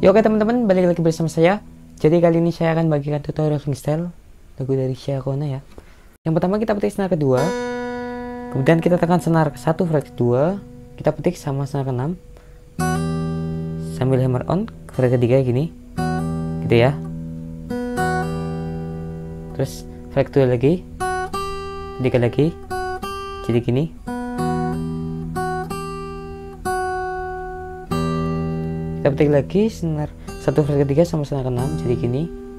Yo, oke teman-teman, balik lagi bersama saya. Jadi kali ini saya akan bagikan tutorial fingerstyle lagu dari Sharona ya. Yang pertama kita petik senar kedua, kemudian kita tekan senar ke 1 fret kedua, kita petik sama senar ke-6 sambil hammer on ke fret ketiga gini, gitu ya. Terus fret kedua lagi, ketiga lagi, jadi gini. Kita petik lagi senar 1 fret ketiga sama senar ke-6 jadi gini,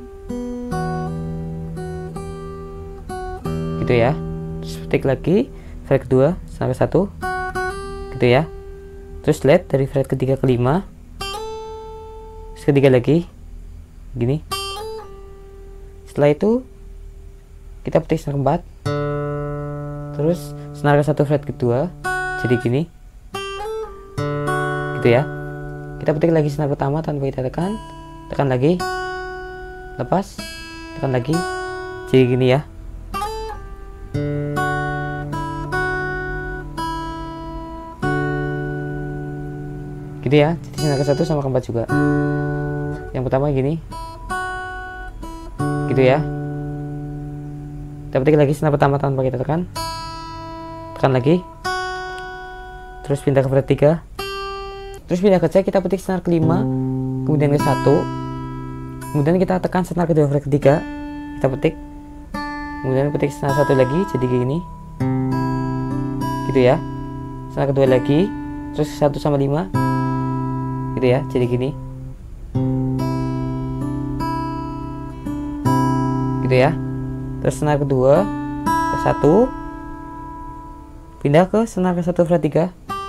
gitu ya. Terus petik lagi fret kedua senar ke 1, gitu ya. Terus slide dari fret ketiga ke 5, terus ketiga lagi gini. Setelah itu kita petik senar ke 4, terus senar ke 1 fret kedua jadi gini, gitu ya. Kita petik lagi senar pertama tanpa kita tekan lagi, lepas, tekan lagi, jadi gini ya. Gitu ya, jadi senar ke 1 sama ke 4 juga. Yang pertama gini, gitu ya. Kita petik lagi senar pertama tanpa kita tekan lagi, terus pindah ke fret 3, terus pindah ke C, kita petik senar ke-5, kemudian ke 1, kemudian kita tekan senar kedua fret ketiga, kita petik, kemudian petik senar 1 lagi jadi gini, gitu ya. Senar kedua lagi, terus 1 sama 5, gitu ya, jadi gini, gitu ya. Terus senar kedua ke 1, pindah ke senar ke 1 fret 3.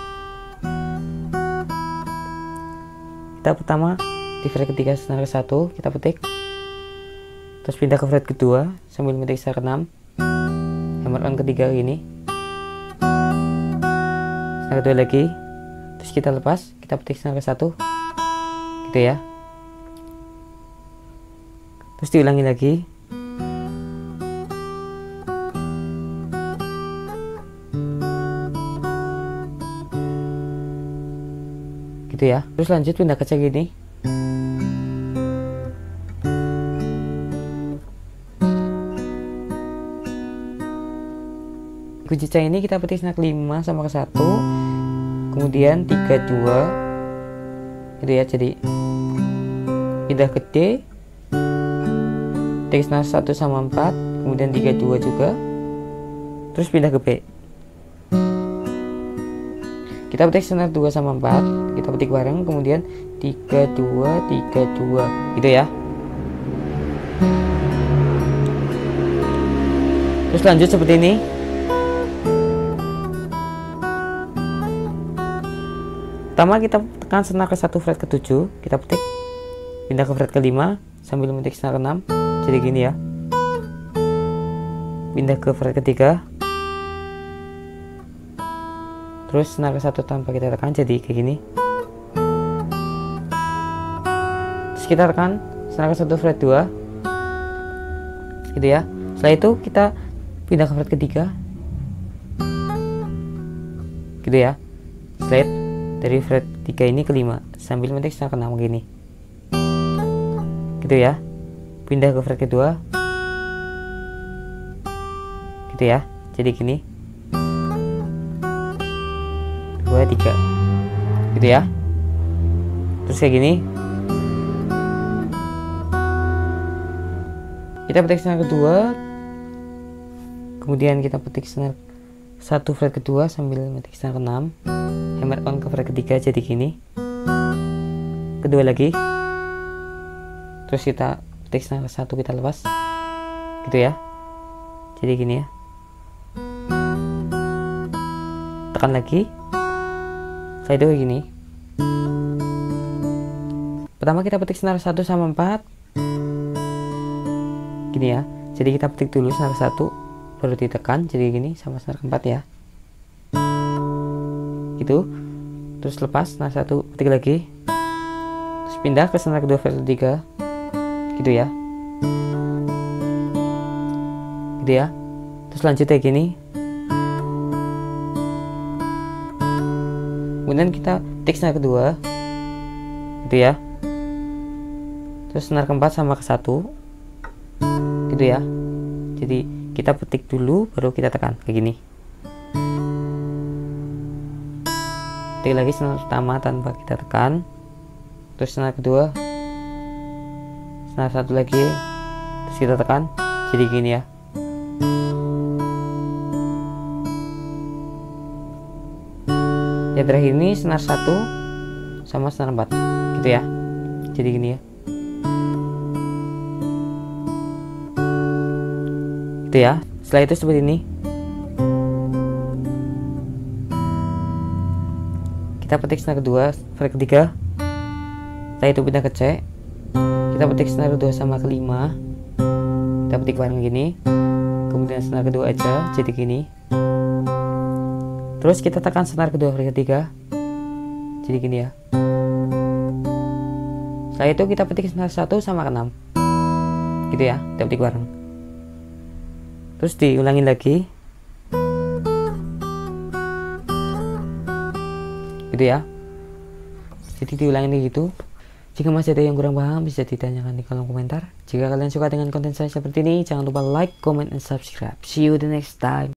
Kita pertama di fret ketiga senar ke 1 kita petik, terus pindah ke fret kedua sambil metik senar ke-6, hammer on ketiga gini, senar kedua lagi, terus kita lepas, kita petik senar ke 1, gitu ya. Terus diulangi lagi, gitu ya. Terus lanjut pindah ke C gini, kunci C ini kita petik senar ke-5 sama ke 1, kemudian 3 2, gitu ya. Jadi pindah ke D, petik senar 1 sama 4, kemudian 3 2 juga, terus pindah ke B. Kita petik senar 2 sama 4, kita petik bareng, kemudian 3 2 3 2, gitu ya. Terus lanjut seperti ini. Pertama kita tekan senar ke 1 fret ke-7, kita petik, pindah ke fret ke-5 sambil metik senar ke-6 jadi gini ya. Pindah ke fret ketiga, terus senar ke 1 tanpa kita tekan jadi kayak gini. Terus kita tekan senar ke 1 fret 2, gitu ya. Setelah itu kita pindah ke fret ketiga, gitu ya. Slide dari fret 3 ini ke 5 sambil metik senar ke 6 gini, gitu ya. Pindah ke fret kedua, gitu ya, jadi gini, 2 3, gitu ya. Terus kayak gini. Kita petik senar kedua, kemudian kita petik senar 1 fret kedua sambil metik senar ke-6, hammer on ke fret ketiga jadi gini, kedua lagi, terus kita petik senar ke 1, kita lepas, gitu ya, jadi gini ya. Tekan lagi, setelah itu kayak gini. Pertama kita petik senar 1 sama 4, gini ya. Jadi kita petik dulu senar 1, baru ditekan jadi gini sama senar ke-4 ya, gitu. Terus lepas senar 1, petik lagi, terus pindah ke senar kedua fret 3, gitu ya, gitu ya. Terus lanjut kayak gini. Kemudian kita petik senar kedua, gitu ya. terus senar keempat sama ke 1 gitu ya. Jadi kita petik dulu baru kita tekan kayak gini. Petik lagi senar pertama tanpa kita tekan, terus senar kedua, senar 1 lagi, terus kita tekan, jadi gini ya. Yang terakhir ini senar 1 sama senar 4 gitu ya, jadi gini ya. Gitu ya. Setelah itu seperti ini. Kita petik senar kedua, fret ketiga. Setelah itu pindah ke C. Kita petik senar kedua sama kelima. Kita petik bareng gini. Kemudian senar kedua aja, jadi gini. Terus kita tekan senar kedua, fret ketiga, jadi gini ya. Setelah itu kita petik senar 1 sama ke 6 gitu ya, kita petik bareng. Terus diulangin lagi gitu ya. Jadi diulangin gitu. Jika masih ada yang kurang paham bisa ditanyakan di kolom komentar. Jika kalian suka dengan konten saya seperti ini, jangan lupa like, comment, and subscribe. See you the next time.